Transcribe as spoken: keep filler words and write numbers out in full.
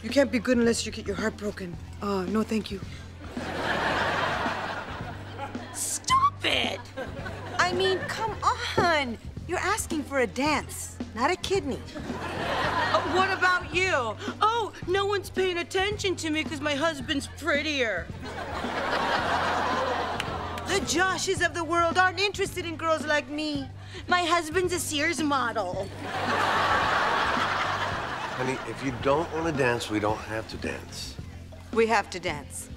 You can't be good unless you get your heart broken. Uh, no, thank you. Stop it! I mean, come on. You're asking for a dance, not a kidney. Uh, what about you? Oh, no one's paying attention to me because my husband's prettier. The Joshes of the world aren't interested in girls like me. My husband's a Sears model. Honey, if you don't want to dance, we don't have to dance. We have to dance.